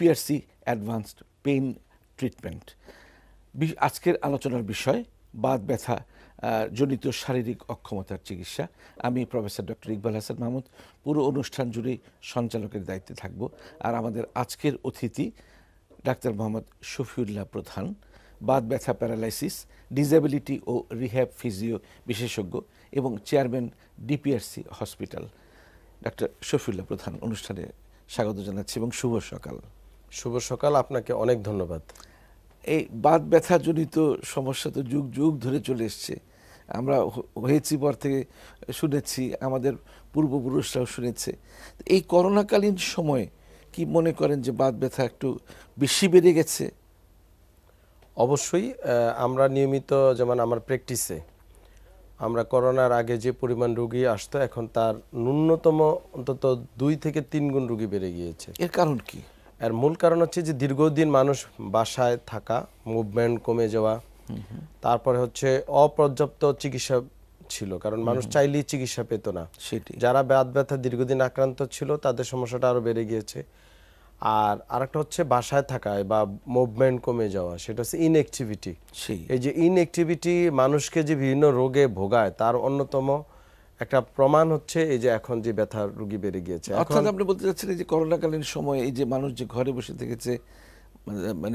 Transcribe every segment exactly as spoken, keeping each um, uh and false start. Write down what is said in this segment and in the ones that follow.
DPRC advanced pain treatment. আজকের আলোচনার বিষয় বাত ব্যথা জনিত শারীরিক অক্ষমতার চিকিৎসা। আমি প্রফেসর ডক্টর ইকবাল হাসান মাহমুদ পুরো অনুষ্ঠান জুড়ে সঞ্চালকের দায়িত্বে থাকব। আর আমাদের আজকের অতিথি ডাক্তার মোহাম্মদ শফিউল্লাহ প্রধান, বাত ব্যথা, প্যারালাইসিস, ডিসেবিলিটি ও রিহ্যাব ফিজিও বিশেষজ্ঞ এবং চেয়ারম্যান ডিপিআরসি হসপিটাল। ডাক্তার শফিউল্লাহ প্রধান, অনুষ্ঠানে স্বাগত জানাচ্ছি এবং শুভ সকাল। শুভ সকাল, আপনাকে অনেক ধন্যবাদ। এই বাত ব্যথা জনিত সমস্যা তো যুগ যুগ ধরে চলে এসছে। আমরা হয়েছি পর থেকে শুনেছি, আমাদের পূর্বপুরুষরাও শুনেছে। এই করোনাকালীন সময়ে কি মনে করেন যে বাত ব্যথা একটু বেশি বেড়ে গেছে? অবশ্যই। আমরা নিয়মিত, যেমন আমার প্র্যাকটিসে আমরা করোনার আগে যে পরিমাণ রোগী আসতো, এখন তার ন্যূনতম অন্তত দুই থেকে তিন গুণ রোগী বেড়ে গিয়েছে। এর কারণ কি? এর মূল কারণ হচ্ছে যে দীর্ঘদিন মানুষ বাসায় থাকা, মুভমেন্ট কমে যাওয়া, তারপরে হচ্ছে অপর্যাপ্ত চিকিৎসা ছিল, কারণ মানুষ চাইলেই চিকিৎসা পেত না। সেটি যারা বাত ব্যথা দীর্ঘদিন আক্রান্ত ছিল তাদের সমস্যাটা আরো বেড়ে গিয়েছে। আর আরেকটা হচ্ছে বাসায় থাকায় বা মুভমেন্ট কমে যাওয়া, সেটা হচ্ছে ইনঅ্যাক্টিভিটি। এই যে ইনঅ্যাক্টিভিটি মানুষকে যে বিভিন্ন রোগে ভোগায়, তার অন্যতম একটা প্রমাণ হচ্ছে এই যে এখন যে ব্যথার রোগী বেড়ে গিয়েছে। অর্থাৎ আপনি বলতে চাচ্ছেন যে করোনাকালীন সময়ে এই যে মানুষ যে ঘরে বসে থেকেছে, মানে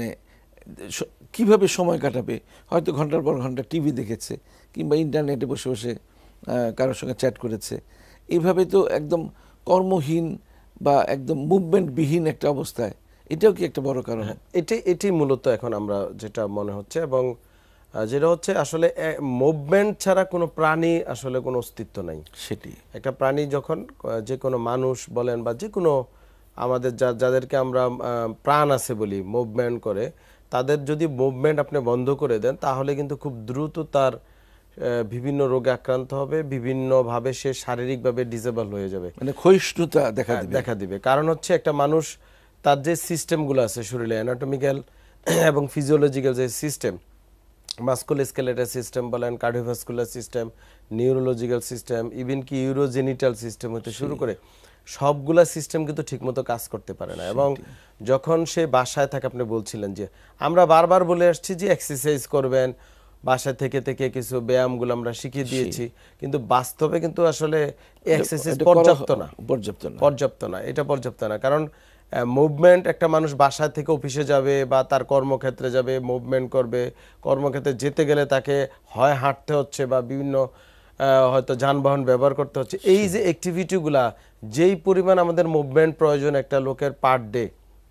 কিভাবে সময় কাটাবে, হয়তো ঘন্টার পর ঘন্টা টিভি দেখেছে কিংবা ইন্টারনেটে বসে বসে কারোর সঙ্গে চ্যাট করেছে, এইভাবে তো একদম কর্মহীন বা একদম মুভমেন্টবিহীন একটা অবস্থায়, এটাও কি একটা বড় কারণ? এটাই এটাই মূলত এখন আমরা যেটা মনে হচ্ছে, এবং যেটা হচ্ছে আসলে মুভমেন্ট ছাড়া কোনো প্রাণী আসলে কোনো অস্তিত্ব নাই। সেটি একটা প্রাণী যখন, যে কোনো মানুষ বলেন বা যে কোনো আমাদের যা যাদেরকে আমরা প্রাণ আছে বলি, মুভমেন্ট করে, তাদের যদি মুভমেন্ট আপনি বন্ধ করে দেন, তাহলে কিন্তু খুব দ্রুত তার বিভিন্ন রোগে আক্রান্ত হবে, বিভিন্নভাবে সে শারীরিকভাবে ডিসেবল হয়ে যাবে, মানে ক্ষয়িষ্ণুতা দেখা দিবে দেখা দিবে কারণ হচ্ছে একটা মানুষ তার যে সিস্টেমগুলো আছে শরীরে, অ্যানাটমিক্যাল এবং ফিজিওলজিক্যাল যে সিস্টেম, মাস্কুলোস্কেলেটাল সিস্টেম বলেন, cardiovascular system, neurological system, even কি ইউরোজেনিটাল সিস্টেম হতে শুরু করে সবগুলা সিস্টেম কিন্তু ঠিকমতো কাজ করতে পারে না। এবং যখন সে বাসায় থাকে, আপনি বলছিলেন যে আমরা বারবার বলে আসছি যে এক্সারসাইজ করবেন, বাসায় থেকে থেকে কিছু ব্যায়ামগুলো আমরা শিখিয়ে দিয়েছি, কিন্তু বাস্তবে কিন্তু আসলে এক্সারসাইজ পর্যাপ্ত না পর্যাপ্ত না পর্যাপ্ত না এটা পর্যাপ্ত না কারণ মুভমেন্ট, একটা মানুষ বাসা থেকে অফিসে যাবে বা তার কর্মক্ষেত্রে যাবে, মুভমেন্ট করবে, কর্মক্ষেত্রে যেতে গেলে তাকে হয় হাঁটতে হচ্ছে বা বিভিন্ন হয়তো যানবাহন ব্যবহার করতে হচ্ছে। এই যে অ্যাক্টিভিটিগুলা, যেই পরিমাণ আমাদের মুভমেন্ট প্রয়োজন একটা লোকের পার ডে,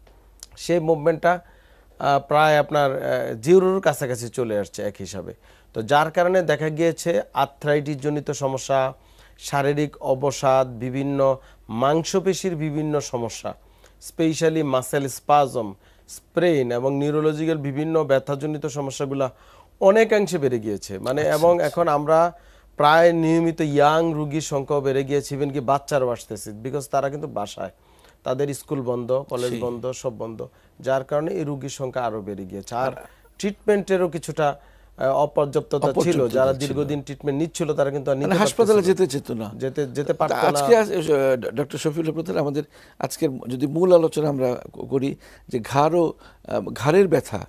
সেই মুভমেন্টটা প্রায় আপনার জিরোর কাছাকাছি চলে আসছে এক হিসাবে। তো যার কারণে দেখা গিয়েছে আর্থ্রাইটিস জনিত সমস্যা, শারীরিক অবসাদ, বিভিন্ন মাংসপেশির বিভিন্ন সমস্যা, স্পেশালি মাসেল স্পাজম, স্প্রেন এবং নিউরোলজিক্যাল বিভিন্ন ব্যথাজনিত সমস্যাগুলো অনেকাংশে বেড়ে গিয়েছে। মানে এবং এখন আমরা প্রায় নিয়মিত ইয়াং রোগীর সংখ্যাও বেড়ে গিয়েছে, ইভেন কি বাচ্চারাও আসতেছে, বিকজ তারা কিন্তু বাসায়, তাদের স্কুল বন্ধ, কলেজ বন্ধ, সব বন্ধ, যার কারণে এই রোগীর সংখ্যা আরো বেড়ে গিয়েছে। আর ট্রিটমেন্টেরও কিছুটা অপর্যাপ্ততা ছিল, যারা দীর্ঘদিন ট্রিটমেন্ট নিচ্ছিল তারা কিন্তু হাসপাতালে যেতে যেত না, যেতে যেতে পারত না। আজকে ডক্টর শফিউল্লাহ প্রধান, আমাদের আজকের যদি মূল আলোচনা আমরা করি যে ঘাড় ও ঘাড়ের ব্যথা,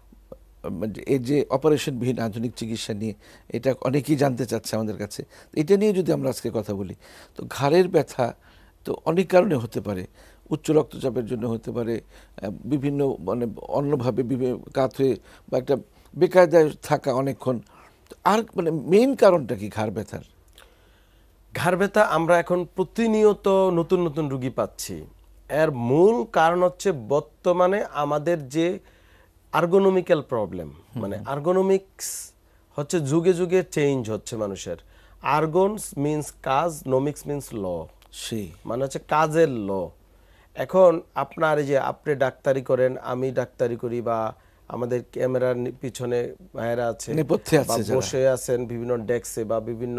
এই যে অপারেশনবিহীন আধুনিক চিকিৎসা নিয়ে, এটা অনেকেই জানতে চাচ্ছে আমাদের কাছে। এটা নিয়ে যদি আমরা আজকে কথা বলি, তো ঘাড়ের ব্যথা তো অনেক কারণে হতে পারে। উচ্চ রক্তচাপের জন্য হতে পারে, বিভিন্ন মানে অন্যভাবে কাত হয়ে বা একটা বেকায়দায় থাকা অনেকক্ষণ। আর মানে মেইন কারণটা কি ঘাড় ব্যথার? ঘাড় ব্যথা আমরা এখন প্রতিনিয়ত নতুন নতুন রোগী পাচ্ছি। এর মূল কারণ হচ্ছে বর্তমানে আমাদের যে আর্গোনমিক্যাল প্রবলেম, মানে আর্গোনমিক্স হচ্ছে যুগে যুগে চেঞ্জ হচ্ছে মানুষের। আর্গনস মিন্স কাজ, নোমিক্স মিন্স ল, সেই মানে হচ্ছে কাজের ল। এখন আপনার এই যে আপনি ডাক্তারি করেন, আমি ডাক্তারি করি, বা আমাদের ক্যামেরার পিছনে ভাইয়েরা আছে, বসে আছেন বিভিন্ন ডেস্কে বা বিভিন্ন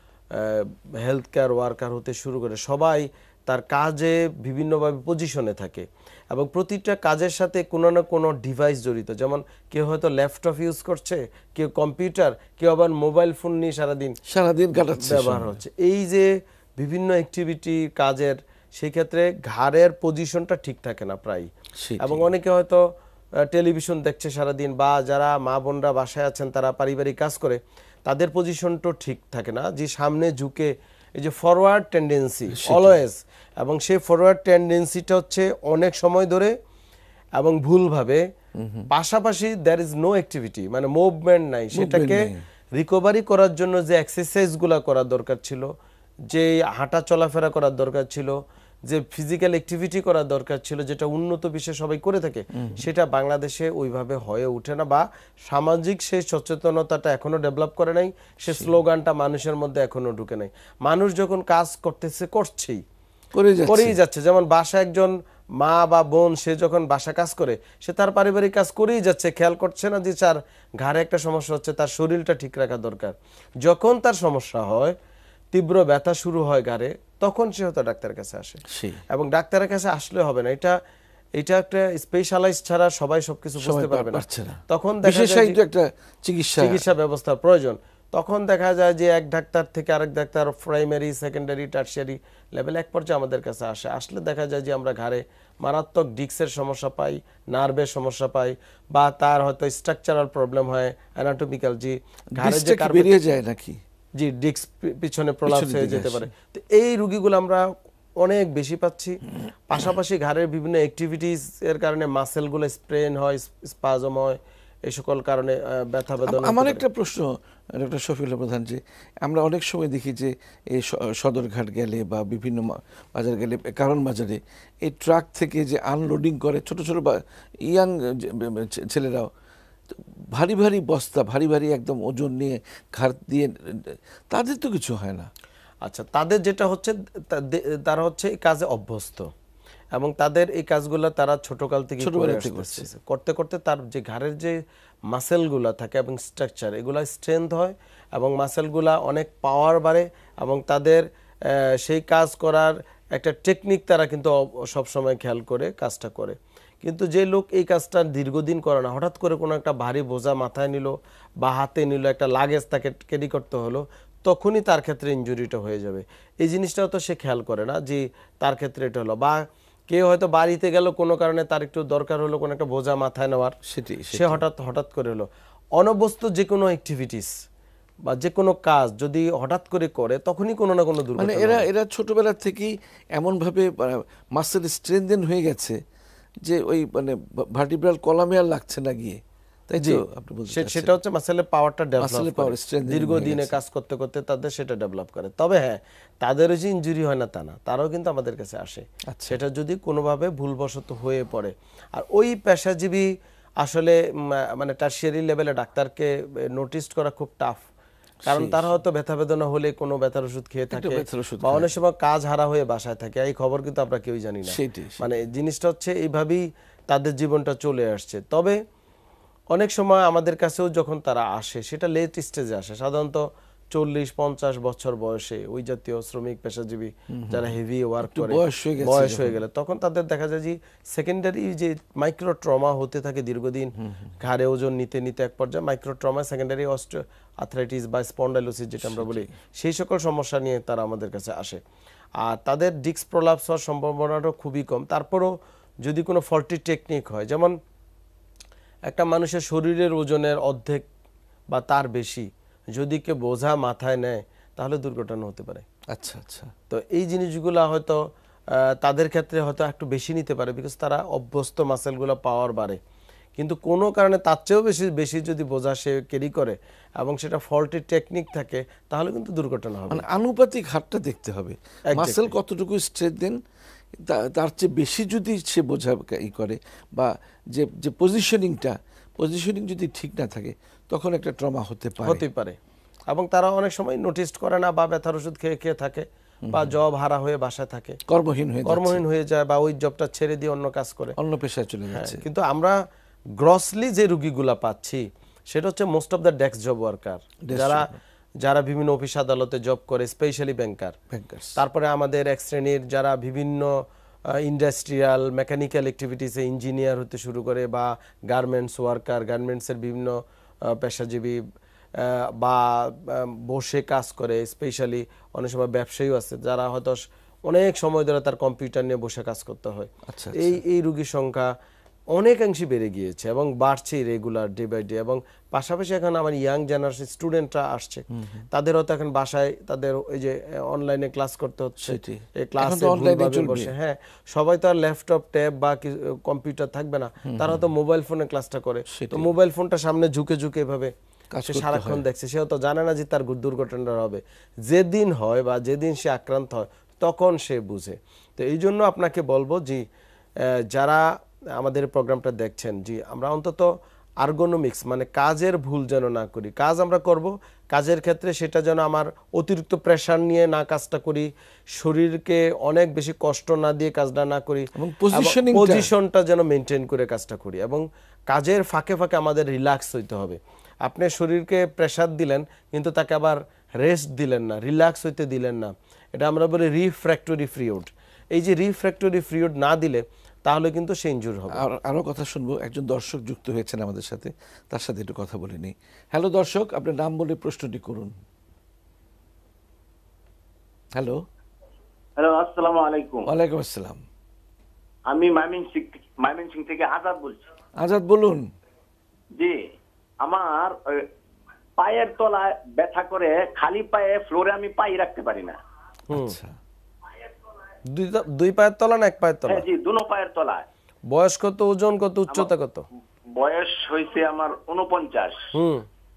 হেলথ কেয়ার ওয়ার্কার হতে শুরু করে, সবাই তার কাজে বিভিন্নভাবে পজিশনে থাকে এবং প্রতিটা কাজের সাথে কোনো না কোনো ডিভাইস জড়িত। যেমন কেউ হয়তো ল্যাপটপ ইউজ করছে, কেউ কম্পিউটার, কেউ আবার মোবাইল ফোন নিয়ে সারাদিন সারাদিন কাটাচ্ছে, ব্যবহার হচ্ছে। এই যে বিভিন্ন অ্যাক্টিভিটি কাজের, সেই ক্ষেত্রে ঘাড়ের পজিশনটা ঠিক থাকে না প্রায়। এবং অনেকে হয়তো টেলিভিশন দেখছে সারাদিন, বা যারা মা বোনরা বাসায় আছেন তারা পারিবারিক কাজ করে, তাদের পজিশনটা ঠিক থাকে না, যে সামনে ঝুঁকে এই যে ফরওয়ার্ড টেন্ডেন্সি অলওয়েজ, এবং সেই ফরওয়ার্ড টেন্ডেন্সিটা হচ্ছে অনেক সময় ধরে এবং ভুলভাবে, পাশাপাশি দ্যার ইজ নো অ্যাক্টিভিটি, মানে মুভমেন্ট নাই। সেটাকে রিকভারি করার জন্য যে এক্সারসাইজগুলো করার দরকার ছিল, যে হাঁটা চলাফেরা করার দরকার ছিল, যে ফিজিক্যাল অ্যাক্টিভিটি করার দরকার ছিল, যেটা উন্নত বিশ্বে সবাই করে থাকে, সেটা বাংলাদেশে ওইভাবে হয়ে ওঠে না, বা সামাজিক সেই সচেতনতাটা এখনো ডেভেলপ করে নাই, সে স্লোগানটা মানুষের মধ্যে এখনো ঢুকে নাই। মানুষ যখন কাজ করতেছে করছেই, করেই যাচ্ছে। যেমন বাসা একজন মা বা বোন, সে যখন বাসা কাজ করে, সে তার পারিবারিক কাজ করেই যাচ্ছে, খেয়াল করছে না যে তার ঘাড়ে একটা সমস্যা হচ্ছে, তার শরীরটা ঠিক রাখা দরকার। যখন তার সমস্যা হয়, তীব্র ব্যথা শুরু হয় ঘাড়ে, তখন সে হয়তো ডাক্তারের কাছে আসে। এবং ডাক্তারের কাছে আসলে হবে না, এটা এটা একটা স্পেশালাইজ ছাড়া সবাই সবকিছু বুঝতে পারবে না। তখন দেখা যায় একটা চিকিৎসা চিকিৎসা ব্যবস্থার প্রয়োজন। তখন দেখা যায় যে এক ডাক্তার থেকে আরেক ডাক্তার, প্রাইমারি, সেকেন্ডারি, টার্সিয়ারি লেভেল, এক পর্যায়ে আমাদের কাছে আসে। আসলে দেখা যায় যে আমরা ঘাড়ে মারাত্মক ডিস্কের সমস্যা পাই, নার্ভের সমস্যা পাই, বা তার হয়তো স্ট্রাকচারাল প্রবলেম হয়, অ্যানাটমিক্যাল, জি ঘাড়ে যে বেরিয়ে যায় নাকি, জি ডিস্ক পিছনে প্রলাপস হয়ে যেতে পারে। তো এই রোগীগুলো আমরা অনেক বেশি পাচ্ছি। পাশাপাশি ঘাড়ের বিভিন্ন অ্যাক্টিভিটিস এর কারণে মাসেলগুলো স্প্রেন হয়, স্পাজম হয়, এই সকল কারণে ব্যথা বেদনা। আমার একটা প্রশ্ন ডক্টর শফিউল্লাহ প্রধান, যে আমরা অনেক সময় দেখি যে এই সদরঘাট গেলে বা বিভিন্ন বাজার গেলে, কারণ বাজারে এই ট্রাক থেকে যে আনলোডিং করে ছোট ছোট ইয়াং ছেলেরাও, ভারী ভারী বস্তা, ভারী ভারী একদম ওজন নিয়ে ঘাড় দিয়ে, তাদের তো কিছু হয় না। আচ্ছা, তাদের যেটা হচ্ছে, তারা হচ্ছে এই কাজে অভ্যস্ত, এবং তাদের এই কাজগুলো তারা ছোটকাল থেকে করতে করতে তার যে ঘাড়ের যে মাসেলগুলো থাকে এবং স্ট্রাকচার, এগুলা স্ট্রেংথ হয়, এবং মাসেলগুলা অনেক পাওয়ার বাড়ে, এবং তাদের সেই কাজ করার একটা টেকনিক তারা কিন্তু সবসময় খেয়াল করে কাজটা করে। কিন্তু যে লোক এই কাজটা দীর্ঘদিন করে না, হঠাৎ করে কোনো একটা ভারী বোঝা মাথায় নিল বা হাতে নিল, একটা লাগেজ তাকে ক্যারি করতে হলো, তখনই তার ক্ষেত্রে ইনজুরিটা হয়ে যাবে। এই জিনিসটাও তো সে খেয়াল করে না যে তার ক্ষেত্রে এটা হলো। বা কেউ হয়তো বাড়িতে গেল, কোনো কারণে তার একটু দরকার হলো কোনো একটা বোঝা মাথায় নেওয়ার, সে হঠাৎ হঠাৎ করে হলো। অনভ্যস্ত যে কোনো অ্যাক্টিভিটিস বা যে কোনো কাজ যদি হঠাৎ করে করে, তখনই কোনো না কোনো দুর্ঘটনা। মানে এরা এরা ছোটবেলা থেকেই এমনভাবে মাসেল স্ট্রেনদেন হয়ে গেছে যে ওই মানে ভার্টিব্রাল কলামে আর লাগছে না গিয়ে, তাই তো আপনি বলছেন। সেটা হচ্ছে মাসেলের পাওয়ারটা ডেভেলপ করে, দীর্ঘদিনে কাজ করতে করতে তাদের সেটা ডেভেলপ করে। তবে হ্যাঁ, তাদেরও যে ইনজুরি হয় না তা না, তারাও কিন্তু আমাদের কাছে আসে, সেটা যদি কোনোভাবে ভুলবশত হয়ে পড়ে। আর ওই পেশাজীবী আসলে মানে টার্সিয়ারি লেভেলে ডাক্তারকে নোটিস করা খুব টাফ, কারণ তারা হয়তো ব্যথা বেদনা হলে কোনো ব্যথার ওষুধ খেয়ে থাকে, বা অনেক সময় কাজ হারা হয়ে বাসায় থাকে, এই খবর কিন্তু আমরা কেউই জানি না। মানে জিনিসটা হচ্ছে এইভাবেই তাদের জীবনটা চলে আসছে। তবে অনেক সময় আমাদের কাছেও যখন তারা আসে, সেটা লেট স্টেজে আসে, সাধারণত চল্লিশ পঞ্চাশ বছর বয়সে, ওই জাতীয় শ্রমিক পেশাজীবী যারা হেভি ওয়ার্ক করে, বয়স হয়ে গেলে, তখন তাদের দেখা যায় যে সেকেন্ডারি যে মাইক্রো ট্রমা হতে থাকে দীর্ঘদিন, ঘাড়ে ওজন নিতে নিতে এক পর্যায়ে micro trauma, secondary osteo arthritis বা স্পন্ডাইলোসিস যেটা আমরা বলি, সেই সকল সমস্যা নিয়ে তারা আমাদের কাছে আসে। আর তাদের ডিস্ক প্রলাপস হওয়ার সম্ভাবনাটাও খুবই কম। তারপরও যদি কোনো ফল্টি টেকনিক হয়, যেমন একটা মানুষের শরীরের ওজনের অর্ধেক বা তার বেশি যদি কেউ বোঝা মাথায় নেয়, তাহলে দুর্ঘটনা হতে পারে। আচ্ছা আচ্ছা। তো এই জিনিসগুলো হয়তো তাদের ক্ষেত্রে হয়তো একটু বেশি নিতে পারে, বিকজ তারা অভ্যস্ত, মাসেলগুলো পাওয়ার বাড়ে। কিন্তু কোনো কারণে তার চেয়েও বেশি বেশি যদি বোঝা সে ক্যারি করে এবং সেটা ফল্টি টেকনিক থাকে, তাহলে কিন্তু দুর্ঘটনা হবে। মানে আনুপাতিক হারটা দেখতে হবে, মাসেল কতটুকু স্ট্রেংথ দেন, তার চেয়ে বেশি যদি সে বোঝা ই করে, বা যে যে পজিশনিংটা পজিশনিং যদি ঠিক না থাকে, তখন একটা ট্রমা হতে পারে হতে পারে এবং তারা অনেক সময় নোটিস করে না, বা ব্যথার ওষুধ খেয়ে খেয়ে থাকে, বা জব হারা হয়ে বাসায় থাকে, কর্মহীন হয়ে কর্মহীন হয়ে যায়, বা ওই জবটা ছেড়ে দিয়ে অন্য কাজ করে, অন্য পেশায় চলে যাচ্ছে। কিন্তু আমরা গ্রসলি যে রোগীগুলা পাচ্ছি, সেটা হচ্ছে most of the desk job worker, যারা যারা বিভিন্ন অফিস আদালতে জব করে, স্পেশালি ব্যাংকার। তারপরে আমাদের এক শ্রেণীর যারা বিভিন্ন ইন্ডাস্ট্রিয়াল মেকানিক্যাল অ্যাক্টিভিটিসে ইঞ্জিনিয়ার হতে শুরু করে, বা গার্মেন্টস ওয়ার্কার, গার্মেন্টসের বিভিন্ন পেশাজীবী, বা বসে কাজ করে, স্পেশালি অনেক সময় ব্যবসায়ীও আছে যারা হয়তো অনেক সময় ধরে তার কম্পিউটার নিয়ে বসে কাজ করতে হয়। আচ্ছা, এই এই রোগীর সংখ্যা অনেকাংশে বেড়ে গিয়েছে এবং বাড়ছে রেগুলার ডে বাই ডে। এবং পাশাপাশি এখন আমার ইয়াং জেনারেশন স্টুডেন্টরা আসছে, তাদেরও তো এখন বাসায় তাদের ওই যে অনলাইনে ক্লাস করতে হচ্ছে, এই ক্লাসে ভুলভাবে বসে, হ্যাঁ সবাই তো আর ল্যাপটপ ট্যাব বা কম্পিউটার থাকবে না, তারা তো মোবাইল ফোনে ক্লাসটা করে। তো মোবাইল ফোনটা সামনে ঝুঁকে ঝুঁকে এভাবে সে সারাক্ষণ দেখছে, সেও তো জানে না যে তার দুর্ঘটনাটা হবে। যেদিন হয় বা যেদিন সে আক্রান্ত হয় তখন সে বুঝে। তো এই জন্য আপনাকে বলবো যে যারা আমাদের প্রোগ্রামটা দেখছেন, জি আমরা অন্তত আর্গোনমিক্স মানে কাজের ভুল যেন না করি। কাজ আমরা করব, কাজের ক্ষেত্রে সেটা যেন আমার অতিরিক্ত প্রেশার নিয়ে না কাজটা করি, শরীরকে অনেক বেশি কষ্ট না দিয়ে কাজটা না করি, পজিশনটা যেন মেনটেন করে কাজটা করি। এবং কাজের ফাঁকে ফাঁকে আমাদের রিল্যাক্স হইতে হবে। আপনি শরীরকে প্রেশার দিলেন কিন্তু তাকে আবার রেস্ট দিলেন না, রিল্যাক্স হইতে দিলেন না, এটা আমরা বলি রিফ্র্যাক্টরি ফ্লুইড। এই যে রিফ্র্যাক্টরি ফ্লুইড না দিলে তাহলে কিন্তু সে ইনজুর হবে। আর আরো কথা শুনবো, একজন দর্শক যুক্ত হয়েছেন আমাদের সাথে, তার সাথে একটু কথা বলে নিই। হ্যালো দর্শক, আপনার নাম বলে প্রশ্নটি করুন। হ্যালো। হ্যালো, আসসালামু আলাইকুম। ওয়ালাইকুম আসসালাম। আমি ময়মনসিংহ ময়মনসিংহ থেকে আজাদ বলছি। আজাদ বলুন। জি, আমার পায়ের তলায় ব্যথা করে, খালি পায়ে ফ্লোরে আমি পাই রাখতে পারি না। আচ্ছা, দুই দুই পায়ের তলা না এক পায়ের তলা? হ্যাঁ জি, দুনো পায়ের তলায়। বয়স কত, ওজন কত, উচ্চতা কত? বয়স হয়েছে আমার উনপঞ্চাশ। হুম,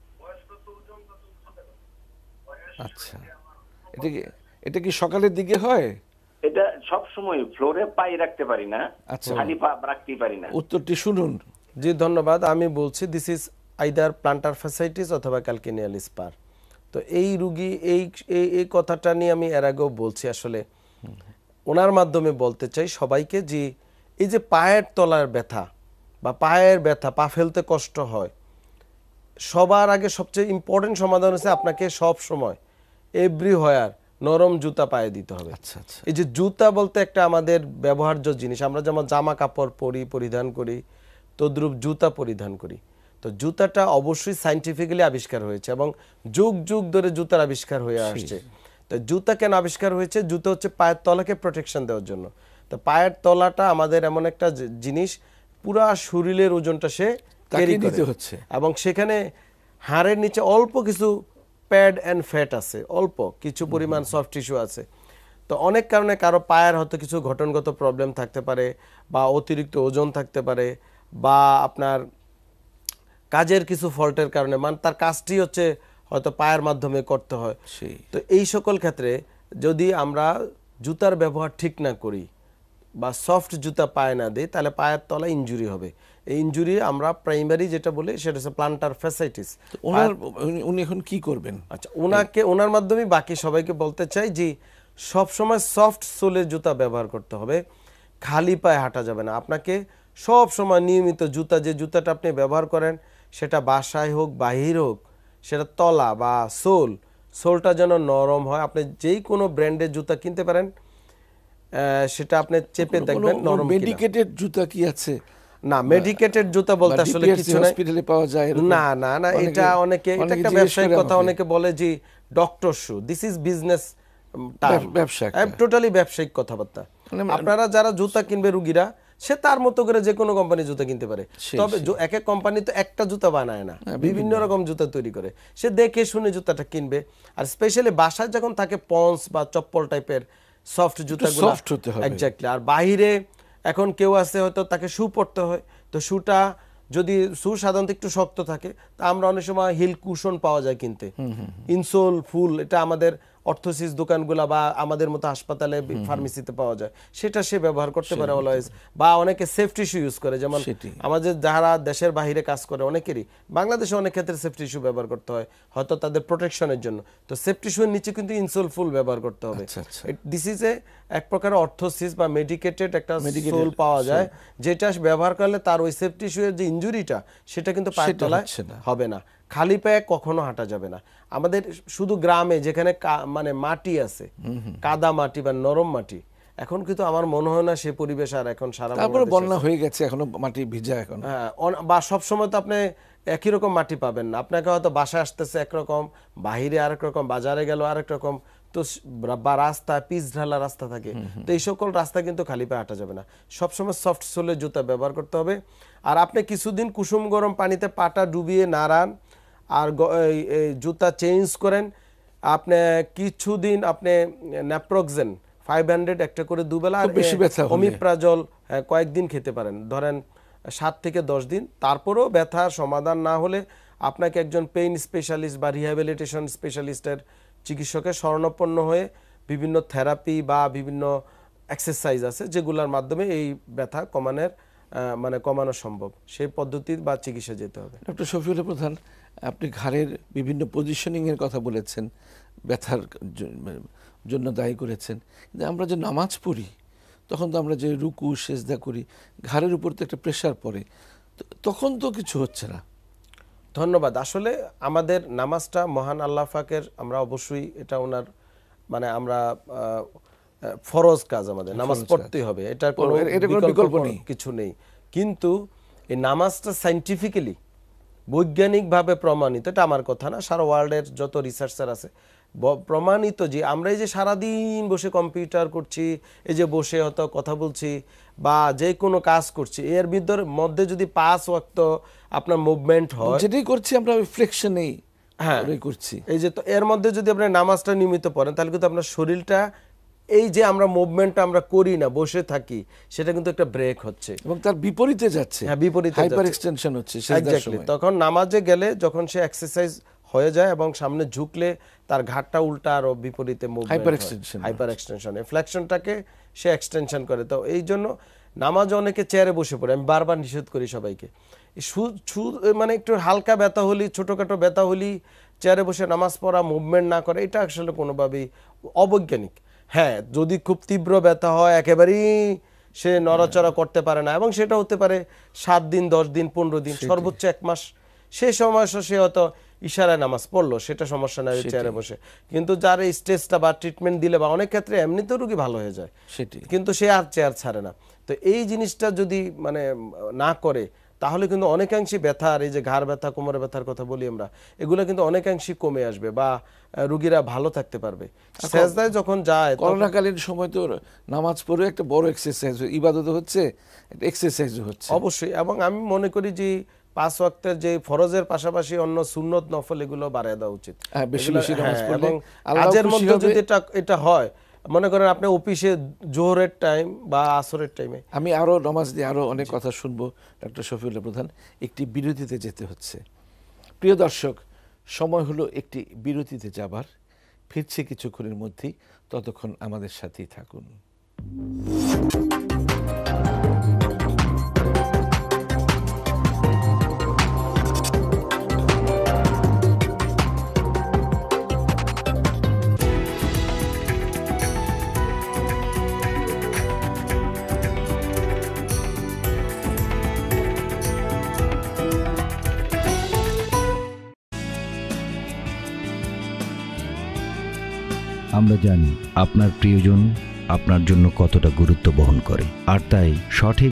আচ্ছা, এটা কি এটা কি সকালের দিকে হয়? এটা সব সময় ফ্লোরে পাই রাখতে পারি না, আচ্ছা, খালি পা রাখতে পারি না। উত্তরটি শুনুন। জি ধন্যবাদ। আমি বলছি this is either plantar fasciitis অথবা ক্যালকেনিয়াল স্পার। তো এই রুগী এই এই কথাটা নিয়ে আমি এর আগেও বলছি, আসলে ওনার মাধ্যমে বলতে চাই সবাইকে যে এই যে পায়ের তলার ব্যথা বা পায়ের ব্যথা, পা ফেলতে কষ্ট হয়, সবার আগে সবচেয়ে ইম্পর্টেন্ট সমাধান হচ্ছে আপনাকে সব সময় এভরিহোয়ার নরম জুতা পায়ে দিতে হবে। আচ্ছা আচ্ছা, এই যে জুতা বলতে একটা আমাদের ব্যবহার্য জিনিস, আমরা যেমন জামা কাপড় পরি পরিধান করি, তদ্রূপ জুতা পরিধান করি। তো জুতাটা অবশ্যই সায়েন্টিফিক্যালি আবিষ্কার হয়েছে এবং যুগ যুগ ধরে জুতার আবিষ্কার হয়ে আসছে। তো জুতা কেন আবিষ্কার হয়েছে? জুতা হচ্ছে পায়ের তলাকে প্রোটেকশন দেওয়ার জন্য। তো পায়ের তলাটা আমাদের এমন একটা জিনিস, পুরা শরীরের ওজনটা সে ক্যারি করতে হচ্ছে এবং সেখানে হাড়ের নিচে অল্প কিছু প্যাড অ্যান্ড ফ্যাট আছে, অল্প কিছু পরিমাণ সফট টিস্যু আছে। তো অনেক কারণে কারো পায়ের হয়তো কিছু গঠনগত প্রবলেম থাকতে পারে, বা অতিরিক্ত ওজন থাকতে পারে, বা আপনার কাজের কিছু ফল্টের কারণে, মানে তার কাজটি হচ্ছে হয়তো পায়ের মাধ্যমে করতে হয়। তো এই সকল ক্ষেত্রে যদি আমরা জুতার ব্যবহার ঠিক না করি বা সফট জুতা পায়ে না দিই, তাহলে পায়ের তলা ইনজুরি হবে। এই ইনজুরি আমরা প্রাইমারি যেটা বলি সেটা হচ্ছে প্লান্টার ফ্যাসাইটিস। ওনার উনি এখন কি করবেন? আচ্ছা, ওনাকে ওনার মাধ্যমে বাকি সবাইকে বলতে চাই যে সব সময় সফট সোলের জুতা ব্যবহার করতে হবে, খালি পায়ে হাঁটা যাবে না। আপনাকে সব সময় নিয়মিত জুতা, যে জুতাটা আপনি ব্যবহার করেন সেটা বাসায় হোক বাহির হোক, সেটা তলা বা সোল, সোলটা যেন নরম হয়। আপনি যেই কোনো ব্র্যান্ডের জুতা কিনতে পারেন, সেটা আপনি চেপে দেখবেন নরম। মেডিকেটেড জুতা কি আছে? না, মেডিকেটেড জুতা বলতে আসলে কিছু নাই, হসপিটালে পাওয়া যায় না না না, এটা অনেকে, এটা একটা ব্যবসায়িক কথা, অনেকে বলে যে doctor shoe, this is business term, ব্যবসা, টোটালি ব্যবসায়িক কথাবার্তা। আপনারা যারা জুতা কিনবে রুগীরা, সে তার মতো করে যে কোনো কোম্পানি জুতা কিনতে পারে, তবে এক এক কোম্পানি তো একটা জুতা বানায় না, বিভিন্ন রকম জুতা তৈরি করে। সে দেখে শুনে জুতাটা কিনবে। আর স্পেশালি বাসায় যখন থাকে পন্স বা চপ্পল টাইপের সফট জুতাগুলো, এক্স্যাক্টলি। আর বাইরে এখন কেউ আছে হয়তো তাকে শু পরতে হয়, তো শুটা যদি শু সাধারণত একটু শক্ত থাকে, তা আমরা অনেক সময় হিল কুশন পাওয়া যায় কিনতে, ইনসোল ফুল, এটা আমাদের অর্থোসিস দোকানগুলা বা আমাদের মতো হাসপাতালে ফার্মেসিতে পাওয়া যায়, সেটা সে ব্যবহার করতে পারে অলওয়েজ। বা অনেকে সেফটি শু ইউজ করে, যেমন আমাদের যারা দেশের বাহিরে কাজ করে অনেকেরই, বাংলাদেশে অনেক ক্ষেত্রে সেফটি শু ব্যবহার করতে হয় হয়তো তাদের প্রোটেকশনের জন্য। তো সেফটি শুর নিচে কিন্তু ইনসোল ফুল ব্যবহার করতে হবে। দিস ইজ এ এক প্রকার অর্থোসিস বা মেডিকেটেড একটা সোল পাওয়া যায়, যেটা ব্যবহার করলে তার ওই সেফটি শুয়ের যে ইনজুরিটা, সেটা কিন্তু পায়ের তলায় হবে না। খালি পায়ে কখনো হাঁটা যাবে না। আমাদের শুধু গ্রামে যেখানে মানে মাটি আছে, কাদা মাটি বা নরম মাটি, এখন কিন্তু আমার মনে হয় না সে পরিবেশ আর এখন সারা বন্যা হয়ে গেছে, এখনো মাটি ভিজা এখন। হ্যাঁ, বা সবসময় তো আপনি একই রকম মাটি পাবেন না। আপনাকে হয়তো বাসায় আসতেছে একরকম, বাহিরে আরেক রকম, বাজারে গেল আরেক রকম। তো তো স- বা রাস্তা পিচ ঢালা রাস্তা থাকে, তো এই সকল রাস্তা কিন্তু খালি পায়ে হাঁটা যাবে না, সবসময় সফট সোলের জুতা ব্যবহার করতে হবে। আর আপনি কিছুদিন কুসুম গরম পানিতে পাটা ডুবিয়ে নাড়ান আর গ- এই এই জুতা চেঞ্জ করেন। আপনি কিছুদিন আপনি ন্যাপ্রোক্সেন ফাইভ হান্ড্রেড একটা করে দুবেলা আর খুব বেশি ব্যথা হলে। অমিপ্রাজল হ্যাঁ, কয়েকদিন খেতে পারেন, ধরেন সাত থেকে দশ দিন। তারপরেও ব্যথার সমাধান না হলে আপনাকে একজন পেইন স্পেশালিস্ট বা রিহ্যাবিলিটেশন স্পেশালিস্টের চিকিৎসকের শরণাপন্ন হয়ে বিভিন্ন থেরাপি বা বিভিন্ন এক্সারসাইজ আছে যেগুলোর মাধ্যমে এই ব্যথা কমানোর আহ, মানে কমানো সম্ভব, সেই পদ্ধতি বা চিকিৎসা যেতে হবে। ডক্টর শফিউল প্রধান, আপনি ঘাড়ের বিভিন্ন পজিশনিং এর কথা বলেছেন, ব্যথার জ- জন্য দায়ী করেছেন, কিন্তু আমরা যে নামাজ পড়ি তখন তো আমরা যে রুকু সেজদা করি, ঘাড়ের উপর তো একটা প্রেশার পড়ে, তো তখন তো কিছু হচ্ছে না। ধন্যবাদ। আসলে আমাদের নামাজটা মহান আল্লাহ পাকের, আমরা অবশ্যই এটা ওনার মানে আমরা আহ, ফরজ কাজ, আমাদের নামাজ পড়তেই হবে, এটার কোনো এর- এটার কোনো বিকল্প বিকল্প নেই। কিছু নেই। কিন্তু এই নামাজটা সাইন্টিফিক্যালি বৈজ্ঞানিকভাবে প্রমাণিত, এটা আমার কথা না, সারা ওয়ার্ল্ডের যত রিসার্চার আছে ব- প্রমাণিত যে আমরা এই যে সারাদিন বসে কম্পিউটার করছি, এই যে বসে হয়তো কথা বলছি বা যে কোনো কাজ করছি, এর ভিতর মধ্যে যদি পাঁচ ওয়াক্ত আপনার মুভমেন্ট হয়, যেটাই করছি আমরা ফ্লেকশনেই হ্যাঁ করছি, এই যে, তো এর মধ্যে যদি আপনি নামাজটা নিয়মিত পড়েন তাহলে কিন্তু আপনার শরীরটা এই যে আমরা মুভমেন্টটা আমরা করি না, বসে থাকি, সেটা কিন্তু একটা ব্রেক হচ্ছে এবং তার বিপরীতে যাচ্ছে, হ্যাঁ, বিপরীতে হাইপার যাচ্ছে। এক্সটেনশন হচ্ছে সেজদার Exactly। সময়। তখন নামাজে গেলে যখন সে এক্সারসাইজ হয়ে যায় এবং সামনে ঝুঁকলে তার ঘাটটা উল্টা আরো বিপরীতে move Hyper extension hyper extension, ফ্লেকশনটাকে সে এক্সটেনশন করে। তো এই জন্য নামাজ অনেকে চেয়ারে বসে পড়ে, আমি বারবার নিষেধ করি সবাইকে, এই সু- সু- মানে একটু হালকা ব্যথা হলি, ছোটখাটো ব্যথা হলি চেয়ারে বসে নামাজ পড়া, মুভমেন্ট না করে, এটা আসলে কোনোভাবেই অবৈজ্ঞানিক। হ্যাঁ, যদি খুব তীব্র ব্যথা হয়, একেবারেই সে নড়াচড়া করতে পারে না, এবং সেটা হতে পারে সাত দিন, দশ দিন, পনেরো দিন, সর্বোচ্চ এক মাস, সেই সময় সে হয়তো ইশারায় নামাজ পড়লো, সেটা সমস্যা নাই চেয়ারে বসে। কিন্তু যার এই স্টেজটা বা ট্রিটমেন্ট দিলে বা অনেক ক্ষেত্রে এমনিতেও রোগী ভালো হয়ে যায়, সেটি কিন্তু সে আর চেয়ার ছাড়ে না। তো এই জিনিসটা যদি মানে না করে তাহলে কিন্তু অনেকাংশে ব্যথার, এই যে ঘাড় ব্যথা, কোমরে ব্যথার কথা বলি আমরা, এগুলো কিন্তু অনেকাংশে কমে আসবে বা আহ, রোগীরা ভালো থাকতে পারবে। সেজদায় যখন যায় তখন- করোনাকালীন সময় তো নামাজ পড়ে একটা বড় এক্সারসাইজ, ইবাদত হচ্ছে, একটা এক্সারসাইজও হচ্ছে। অবশ্যই, এবং আমি মনে করি যে পাঁচ ওয়াক্তের যে ফরজের পাশাপাশি অন্য সুন্নত নফল এগুলো বাড়ায় দেওয়া উচিত। হ্যাঁ, বেশি এগুলো- বেশি নামাজ হ্যাঁ, পড়লে এবং আল্লাহ কাজের খুশি মধ্যে হবে। যদি এটা এটা হয়, মনে করেন আপনি অফিসে জোহরের টাইম বা আসরের টাইমে, আমি আরো নামাজ দিয়ে আরো অনেক কথা শুনবো ডক্টর শফিউল্লাহ প্রধান, একটি বিরতিতে যেতে হচ্ছে। প্রিয় দর্শক, সময় হলো একটি বিরতিতে যাবার, ফিরছে কিছুক্ষণের মধ্যেই, ততক্ষণ আমাদের সাথেই থাকুন। আমরা জানি আপনার প্রিয়জন আপনার জন্য কতটা গুরুত্ব বহন করে, আর তাই সঠিক